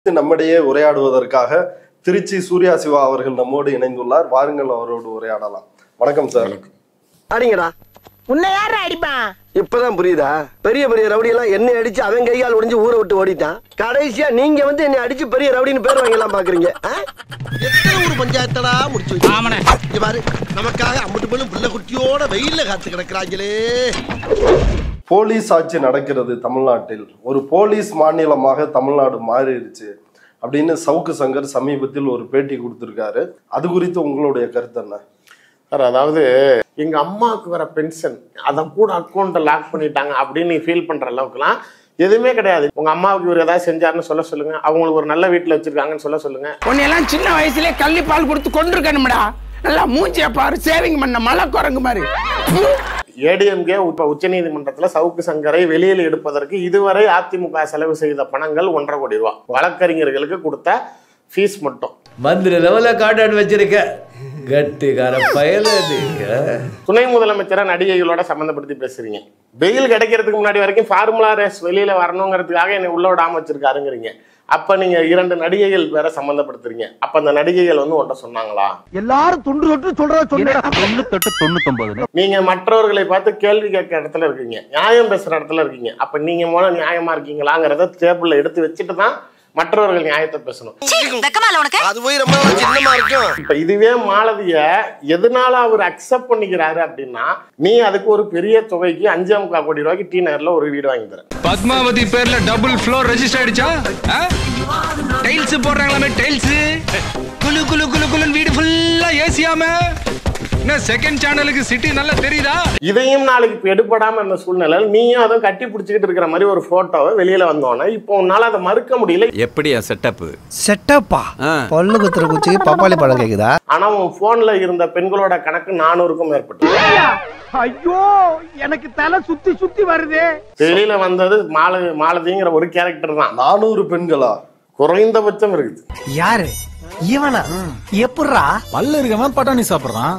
நம்மிடையே உரையாடுவதற்காக திருச்சி சூர்யா சிவா அவர்கள் நம்மோடு இணைந்துள்ளார். வாருங்கள் அவரோடு உரையாடலாம். வணக்கம் சார். அடிங்கடா. உன்னை யார அடிப்பா? இப்பதான் புரியுதா? பெரிய பெரிய ரவுடி எல்லாம் என்னை அடிச்சு அவன் கையால் ஒடிஞ்சு ஊரை விட்டு ஓடிட்டான். கடைசியா நீங்க வந்து என்னை அடிச்சு பெரிய ரவுடின்னு பேர் வாங்கலாம் பாக்குறீங்க. எத்தனை ஊர் பஞ்சாயத்தடா முடிச்சு வச்சு பாரு. நமக்காக அம்பட்டு பெண்ணும் பிள்ளை குட்டியோட வெயில்ல காத்து கிடக்குறாங்களே. போலீஸ் ஆட்சி நடக்கிறது தமிழ்நாட்டில், ஒரு போலீஸ் மாநிலமாக தமிழ்நாடு மாறிடுச்சு அப்படின்னு சவுக்கு சங்கர் சமீபத்தில் ஒரு பேட்டி கொடுத்திருக்காரு. அது குறித்து உங்களுடைய கருத்து என்ன சார்? அதாவது எங்க அம்மாவுக்கு வர பென்ஷன் அதை கூட அக்கௌண்ட்டை லாக் பண்ணிட்டாங்க அப்படின்னு ஃபீல் பண்ற அளவுக்குலாம் எதுவுமே கிடையாது. உங்க அம்மாவுக்கு இவர் ஏதாவது செஞ்சாருன்னு சொல்ல சொல்லுங்க, அவங்களுக்கு ஒரு நல்ல வீட்டுல வச்சிருக்காங்கன்னு சொல்ல சொல்லுங்க. உன்னையெல்லாம் சின்ன வயசுலயே கள்ளி பால் கொடுத்து கொண்டிருக்கணும்டா. நல்லா மூஞ்சிய பாரு, சேவிங் பண்ண மலை குரங்கு மாதிரி. ஏடிஎம்கே உச்ச நீதிமன்றத்துல சவுக்கு சங்கரை வெளியில் எடுப்பதற்கு இதுவரை அதிமுக செலவு செய்த பணங்கள் 1.5 கோடி ரூபாய். வழக்கறிஞர்களுக்கு கொடுத்த ஃபீஸ் மட்டும் மந்திர லெவல காட்டாடு வச்சிருக்க கட்டிக்கார பயல. துணை முதலமைச்சரை நடிகைகளோட சம்பந்தப்படுத்தி பேசுறீங்க. வெயில் கிடைக்கிறதுக்கு முன்னாடி வரைக்கும் ஃபார்முலா ரேஸ் வெளியில வரணுங்கிறதுக்காக என்னை உள்ள விடாம வச்சிருக்காருங்கிறீங்க. அப்ப நீங்க 2 நடிகைகள் வேற சம்பந்தப்படுத்துறீங்க. அப்ப அந்த நடிகைகள் வந்து ஒன்றை சொன்னாங்களா? எல்லாரும் துண்டு தொட்டு சொல்ற 99 நீங்க மற்றவர்களை பார்த்து கேள்வி கேட்கிற இடத்துல இருக்கீங்க, நியாயம் பேசுற இடத்துல இருக்கீங்க. அப்ப நீங்க முதல்ல நியாயமா இருக்கீங்களாங்கிறத டேபிள்ல எடுத்து வச்சுட்டு தான் மற்றவர்கள் நியாயத்தை பேசணும். அது போய் ரொம்ப சின்னமா இருக்கும். இப்ப இதுவே மாலதிய எதனால அவர் அக்செப்ட் பண்ணிக்கிறாரு அப்படின்னா, நீ அதுக்கு ஒரு பெரிய தொகைக்கு 5.25 கோடி ரூபாய்க்கு டி நகர்ல ஒரு வீடு வாங்கி தர. பத்மாவதி பேர்ல டபுள் ஃப்ளோர் ரெஜிஸ்டர் ஆயிடுச்சா? டைல்ஸ் போடுறாங்களாமே, டைல்ஸ் குளு குளு குளு குளுன்னு வீடு ஃபுல்லா ஏசியாம. செகண்ட் சேனலுக்கு சிட்டி நல்லா தெரியுதா? இதையும் நாளைக்கு இப்ப எடுபடாம இருந்த சூழ்நிலையில் நீயும் அதை கட்டி பிடிச்சிக்கிட்டு இருக்கிற மாதிரி ஒரு போட்டோவை வெளியில வந்தோன்னே இப்போ உன்னால அதை மறுக்க முடியல. எப்படியா செட்டப்? செட்டப்பா பல்லு குத்துற குச்சி பப்பாளி பழம் கேக்குதா? ஆனா உன் போன்ல இருந்த பெண்களோட கணக்கு 400க்கும் மேற்பட்டு. ஐயோ, எனக்கு தலை சுத்தி சுத்தி வருது. வெளியில வந்தது மாலதிங்கிற ஒரு கேரக்டர் தான். 400 பெண்களா? குறைந்தபட்சம் இருக்குது. யாரு இவனா? எப்படா பல்ல இருக்கவன் பட்டாணி சாப்பிடுறான்?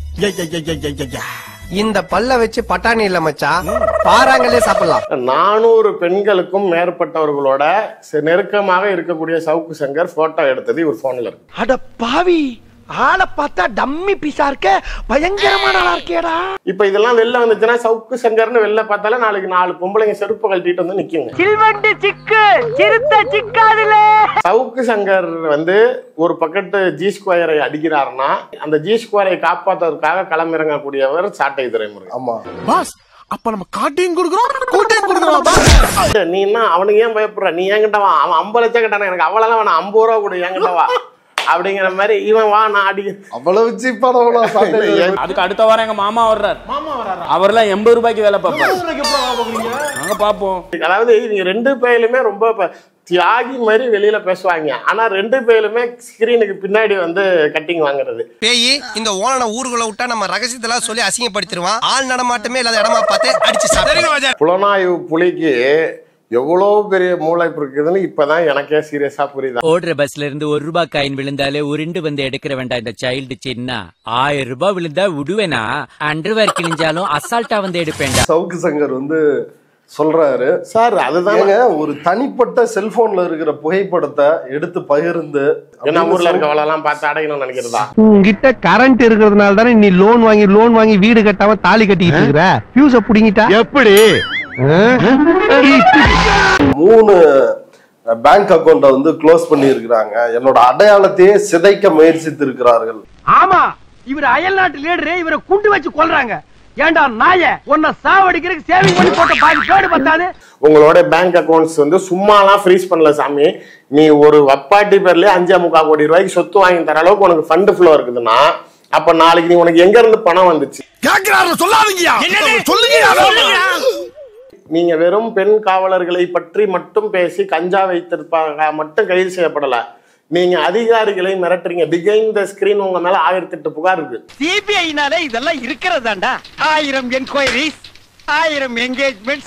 இந்த பல்ல வச்சு பட்டாணி இல்ல மச்சான், பாறாங்களே சாப்பிடலாம். 400 பெண்களுக்கும் மேற்பட்டவர்களோட நெருக்கமாக இருக்கக்கூடிய சவுக்கு சங்கர் போட்டோ எடுத்தது இவர் போன்ல இருக்கு. அட பாவி, ஆளை பார்த்தா டம்மி பீஸா இருக்க, பயங்கரமான ஆளா இருக்கேடா. இப்ப இதெல்லாம் வெளில வந்துச்சுன்னா சவுக்கு சங்கர்னு வெளில பார்த்தாலே நாளைக்கு 4 பொம்பளைங்க செருப்பு கழட்டிட்டு வந்து நிக்குங்க. சில்வண்டு சிக்கு சிறுத்த சிக்காதுல. சவுக்கு சங்கர் வந்து ஒரு பக்கெட்டு ஜி ஸ்கொயரை அடிக்கிறாருன்னா அந்த ஜி ஸ்கொயரை காப்பாற்றுவதற்காக களமிறங்கக்கூடியவர் சாட்டை துரைமுருகன். ஆமா பாஸ், அப்ப நம்ம காட்டையும் கொடுக்குறோம். நீ என்ன அவனுக்கு ஏன் பயப்படுற? நீ ஏங்கிட்ட வா, அவன் 50 லட்சம் கேட்டான, எனக்கு அவ்வளவு வேணாம், 50 ரூபா கூட ஏங்கிட்ட வா அப்படிங்கிற மாதிரி இவன் வா நான் அடி அவ்வளவு சீப்பான. அதுக்கு அடுத்த வாரம் எங்க மாமா வர்றாரு. அவர்லாம் 80 ரூபாய்க்கு வேலை பார்ப்பாங்க. பாப்போம். அதாவது இவங்க 2 பேருமே ரொம்ப தியாகி மாதிரி வெளியில பேசுவாங்க. ஆனா 2 பேருமே ஸ்கிரீனுக்கு பின்னாடி வந்து கட்டிங் வாங்குறது. பேய் இந்த ஓனனை ஊருக்குள்ள விட்டா நம்ம ரகசியத்தெல்லாம் சொல்லி அசிங்கப்படுத்திடுவான். ஆள் நடமாட்டமே இல்லாத இடமா பார்த்து அடிச்சு சாப்பிடுங்க. புலனாய்வு புலிக்கு எவ்வளவு பெரிய மூளை இருக்குதுன்னு இப்பதான் எனக்கே சீரியஸா புரியுது. ஓடுற பஸ்ல இருந்து 1 ரூபாய் காயின் விழுந்தாலே உருண்டு வந்து எடுக்கிற வேண்டாம் இந்த சைல்டு. சின்ன 1000 ரூபாய் விழுந்தா விடுவேனா? அண்டர்வேர் கிழிஞ்சாலும் அசால்ட்டா வந்து எடுப்பேன். சவுக்கு சங்கர் வந்து சொல்றாரு சார், அதுதான் ஒரு தனிப்பட்ட செல்போன்ல இருக்கிற புகைப்படத்தை எடுத்து பகிர்ந்து என்ன ஊர்ல இருக்கவளெல்லாம் பார்த்து அடையணும்னு நினைக்கிறதா? உங்ககிட்ட கரண்ட் இருக்கிறதுனால தானே நீ லோன் வாங்கி வீடு கட்டாம தாலி கட்டிக்கிட்டு இருக்கிற. ஃபியூஸ புடிங்கிட்டா எப்படி? 3 பேங்க் அக்கௌண்ட வந்து க்ளோஸ் பண்ணி இருக்கிறாங்க. என்னோட அடையாளத்தையே சிதைக்க முயற்சித்து இருக்கிறார்கள். ஆமா, இவர் அயல் நாட்டு லீடரு, இவரை குண்டு வச்சு கொல்றாங்க. ஏண்டா நாய, உன்னை சாவடிக்கிறதுக்கு சேவிங் பண்ணி போட்ட பாதி கேடு பத்தாது. உங்களோட பேங்க் அக்கௌண்ட்ஸ் வந்து சும்மாலாம் ஃப்ரீஸ் பண்ணல சாமி. நீ ஒரு வப்பாட்டி பேர்லயே 5.25 கோடி ரூபாய்க்கு சொத்து வாங்கி தர அளவுக்கு உனக்கு ஃபண்ட் ஃப்ளோ இருக்குதுன்னா, அப்ப நாளைக்கு நீ உனக்கு எங்க இருந்து பணம் வந்துச்சு? நீங்க வெறும் பெண் காவலர்களை பற்றி மட்டும் பேசி கஞ்சா வைத்திருப்பாங்க மட்டும் கைது செய்யப்படல. நீங்க அதிகாரிகளை மிரட்டுறீங்க. பிஹைண்ட் த ஸ்கிரீன் உங்க மேல 1008 புகார் இருக்கு. சிபிஐனாலே இதெல்லாம் இருக்கிறதாண்டா. 1000 என்கொயரிஸ், 1000 என்கேஜ்மெண்ட்ஸ்.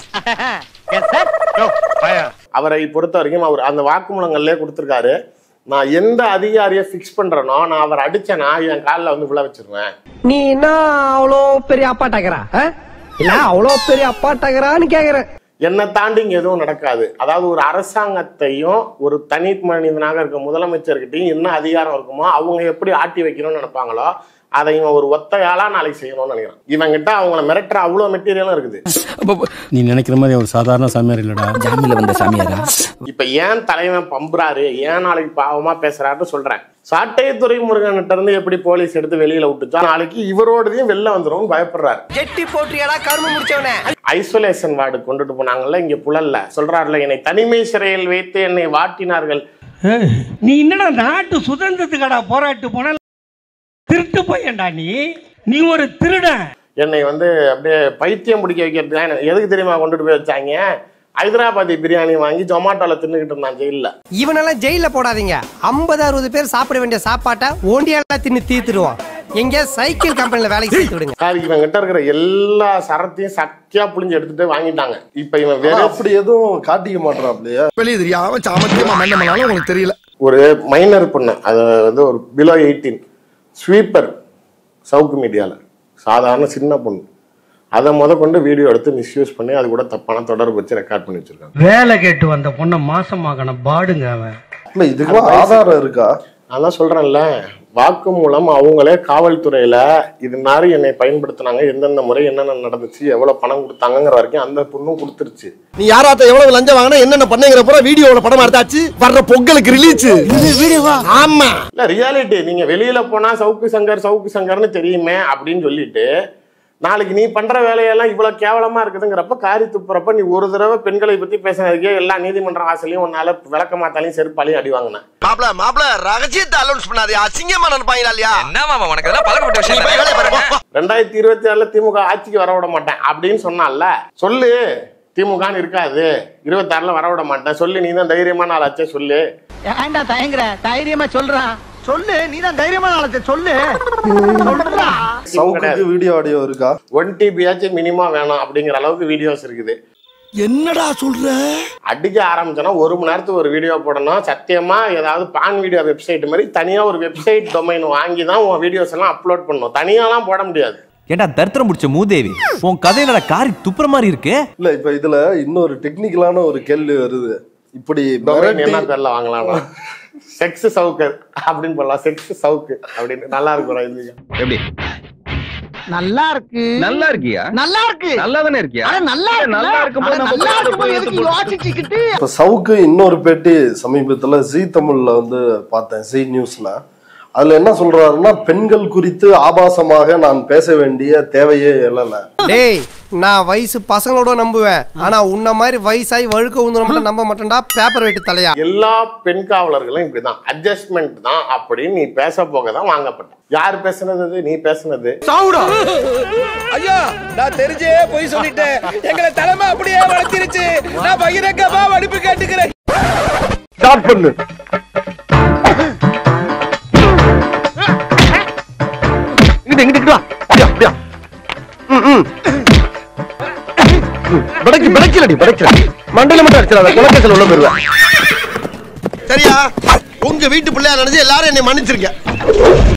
அவரை பொறுத்த வரைக்கும் அவர் அந்த வாக்குமூலங்கள்லயே கொடுத்திருக்காரு, நான் எந்த அதிகாரியை பிக்ஸ் பண்றேனோ நான் அவர் அடிச்சேனா என் காலில் வந்து விழ வச்சிருவேன். நீ என்ன அவ்வளோ பெரிய அப்பாட்டாக்கிறா? இல்ல அவ்வளோ பெரிய அப்பாட்டாக்கிறான்னு கேக்குற. என்னை தாண்டி இங்கே எதுவும் நடக்காது. அதாவது ஒரு அரசாங்கத்தையும் ஒரு தனி மனிதனாக இருக்க முதலமைச்சர்கிட்டையும் என்ன அதிகாரம் இருக்குமோ அவங்க எப்படி ஆட்டி வைக்கணும்னு நினைப்பாங்களோ அதை இவன் ஒரு ஒத்தையாளா நாளைக்கு செய்யணும்னு நினைக்கிறான். இவங்கிட்ட அவங்கள மிரட்டுற அவ்வளோ மெட்டீரியலும் இருக்குது. நீ நினைக்கிற மாதிரி ஒரு சாதாரண சாமியார் இல்லடா, ஜாமியில வந்த சாமியாரா. இப்ப ஏன் தலைவன் பம்புறாரு, ஏன் நாளைக்கு பாவமா பேசுறாருன்னு சொல்றேன். சாட்டை துரைமுருகன்கிட்ட இருந்து எப்படி போலீஸ் எடுத்து வெளியில விட்டுச்சா நாளைக்கு இவரோடதையும் வெளில வந்துடும் பயப்படுறாரு. ஜெட்டி போற்றியடா கர்ம முடிச்சவனே. ஐசோலேஷன் வார்டு கொண்டுட்டு போனாங்கல்ல இங்க புழல்ல, சொல்றாருல என்னை தனிமை சிறையில் வைத்து என்னை வாட்டினார்கள். நீ என்னடா நாட்டு சுதந்திரத்துக்கடா போராட்டு போன திருட்டு போயண்டா நீ ஒரு திருடன். என்னை அப்படியே பைத்தியம் பிடிக்க வைக்கிறதுக்கு எதுக்கு தெரியுமா கொண்டுட்டு போய் வச்சாங்க? ஹைதராபாதி பிரியாணி வாங்கி ஜொமாட்டோல தின்னுகிட்டு இருந்தான் ஜெயில. இவனெல்லாம் ஜெயில போடாதீங்க. 50-60 பேர் சாப்பிட வேண்டிய சாப்பாட்டை ஓண்டியால தின்னு தீர்த்துடுவான். எங்க சைக்கிள் கம்பெனில வேலைக்கு சேர்த்து விடுங்க. இவன் கிட்ட இருக்கிற எல்லா சரத்தையும் சக்கியா புளிஞ்சு எடுத்துட்டு வாங்கிட்டாங்க. இப்ப இவன் வேற அப்படி எதுவும் காட்டிக்க மாட்டான். அப்படியே வெளியே தெரியாம சாமத்தியமா மண்ணமனாலும் உங்களுக்கு தெரியல. ஒரு மைனர் பொண்ணு, அது ஒரு பிலோ 18 ஸ்வீப்பர் சவுக்கு மீடியால சாதாரண சின்ன பொண்ணு, அதை கொண்டு வீடியோ எடுத்து மிஸ்யூஸ் பண்ணி அது கூட தப்பான தொடர்பு வச்சு ரெக்கார்ட் பண்ணி வச்சிருக்காங்க. வேலை கேட்டு வந்த பொண்ணை மாசமாகணும் பாடுங்க அவன். இல்ல இதுக்கு ஆதாரம் இருக்கா? அதான் சொல்றேன்ல, வாக்கு மூலம் அவங்களே காவல்துறையில இது மாதிரி என்னை பயன்படுத்தினாங்க, எந்தெந்த முறை என்னென்ன நடந்துச்சு, எவ்வளவு பணம் கொடுத்தாங்கிற வரைக்கும் அந்த பொண்ணும் கொடுத்துருச்சு. நீ யாராத்த எவ்வளவு லஞ்சம் வாங்கினா என்னென்ன பண்ணுங்கிற பூரா வீடியோல படம் எடுத்தாச்சு. வர்ற பொங்கலுக்கு ரிலீஸ் வீடியோவா? ஆமா, இல்ல ரியாலிட்டி. நீங்க வெளியில போனா சவுக்கு சங்கர்னு தெரியுமே அப்படின்னு சொல்லிட்டு நாளைக்கு நீ பண்ற வேலையெல்லாம் இவ்வளவு கேவலமா இருக்குதுங்கிறப்ப காரி துப்புறப்ப நீ ஒரு தடவை பெண்களை பத்தி பேசினதுக்கே எல்லா நீதிமன்ற வாசலையும் உன்னால விளக்கமாத்தாலையும் செருப்பாலையும் அடி வாங்கினேன். மாப்ள ரகசியத்தை அலௌன்ஸ் பண்ணாதே, அசிங்கமா நினைப்பாங்களா இல்லையா? என்ன மாமா உனக்கு எல்லாம் பழக்கப்பட்ட விஷயம். 2026 திமுக ஆட்சிக்கு வர விட மாட்டேன் அப்படின்னு சொன்னால, சொல்லு திமுகன்னு இருக்காது, 26 வர விட மாட்டேன் சொல்லு, நீ தான் தைரியமான ஆளாச்சே சொல்லு. ஏன்டா தயங்குற? தைரியமா சொல்றான் சொல்லு, நீ தான் தைரியமான ஆளாச்சே சொல்லு. சவுக்கு வீடியோ ஆடியோ இருக்கா? 1 TB ஆச்சும் மினிமம் வேணும் அப்படிங்கிற அளவுக்கு வீடியோஸ் இருக்குது. என்னடா சொல்ற? அடிக்க ஆரம்பிச்சோன்னா 1 மணி நேரத்துக்கு ஒரு வீடியோ போடணும். சத்தியமா ஏதாவது பான் வீடியோ வெப்சைட் மாதிரி தனியா ஒரு வெப்சைட் டொமைன் வாங்கி தான் உன் வீடியோஸ் எல்லாம் அப்லோட் பண்ணணும். தனியாலாம் போட முடியாது. ஏண்டா தர்த்தரம் முடிச்ச மூதேவி, உன் கதையில காரி துப்புற மாதிரி இருக்கு. இல்ல இப்ப இதுல இன்னொரு டெக்னிக்கலான ஒரு கேள்வி வருது. இப்படி என்ன பேர்ல வாங்கலாம்? செக்ஸ் சவுக்கர் அப்படின்னு போடலாம். செக்ஸ் சவுக்கு அப்படின்னு நல்லா இருக்கும். எப்படி நல்லா இருக்கு? நல்லா இருக்கியா? நல்லா இருக்கு. நல்லா தானே இருக்கியா? நல்லா இருக்கும்போது இப்ப சவுக்கு இன்னொரு பேட்டி சமீபத்துல ஜீ தமிழ்ல பார்த்தேன், ஜீ நியூஸ்ல. அதுல என்ன சொல்றாருன்னா, பெண்கள் குறித்து ஆபாசமாக நான் பேச வேண்டிய தேவையே எழல. டேய், நான் வயசு பசங்களோட நம்புவேன், ஆனா உன்ன மாதிரி வயசாயி வழுக்க உந்து நம்ப மாட்டேன்டா பேப்பர் வெட்டி தலையா. எல்லா பெண் காவலர்களும் இப்படிதான், அட்ஜஸ்ட்மெண்ட் தான் அப்படின்னு நீ பேச போக தான் வாங்கப்பட்ட. யார் பேசுனது? நீ பேசுனது. ஐயா, நான் தெரிஞ்சே போய் சொல்லிட்டேன். எங்களை தலைமை அப்படியே வளர்த்திருச்சு. நான் பகிரங்கமா மன்னிப்பு கேட்டுக்கிறேன். ஸ்டார்ட் பண்ணு. மண்டல மட்டும் அடிச்சிடாத, குலக்கேசல் உள்ள போயிருவேன். சரியா? உங்க வீட்டு பிள்ளையா நினைச்சு எல்லாரும் என்னை மன்னிச்சிருங்க.